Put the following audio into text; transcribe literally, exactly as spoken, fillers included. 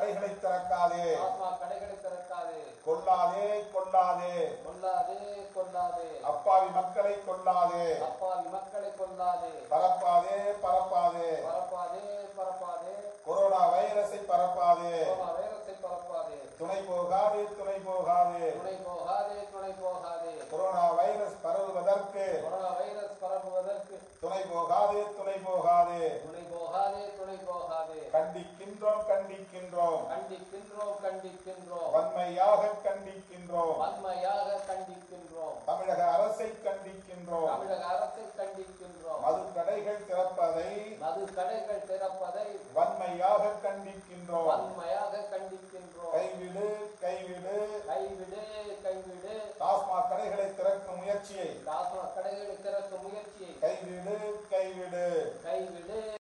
கடைகளை திறக்காதே, டாஸ்மாக் கடைகளை திறக்காதே, கொல்லாதே கொல்லாதே, கொல்லாதே கொல்லாதே, அப்பாவி மக்களை கொல்லாதே, அப்பாவி மக்களை கொல்லாதே, பரப்பாதே பரப்பாதே, பரப்பாதே பரப்பாதே, கொரோனா வைரஸை பரப்பாதே, கொரோனா வைரஸை பரப்பாதே, துணை போகாதே துணை போகாதே, துணை போகாதே துணை போகாதே, கொரோனா வைரஸ் பரவுவதற்கு கொரோனா வைரஸ் பரவுவதற்கு துணை போகாதே துணை போகாதே, துணை போகாதே துணை போகாதே, கண்டிக்கின்றோம் கண்டிக்கின்றோம், கண்டிக்கின்றோம் கண்டிக்கின்றோம், வன்மையாக கண்டிக்கின்றோம், வன்மையாக கண்டிக்கின்றோம், தமிழக அரசை கண்டிக்கின்றோம், தமிழக அரசை கண்டிக்கின்றோம், மது கடைகள் திறப்பதை மது கடைகள் திறப்பதை வன்மையாக கண்டிக்கின்றோம், வன்மையாக கண்டிக்கின்றோம், கைவிடு கைவிடு, கைவிடு கைவிடு, டாஸ்மாக் கடைகளை திறக்கும் முயற்சியை டாஸ்மாக் கடைகளை திறக்கும் முயற்சியை கைவிடு கைவிடு. கைவிடு.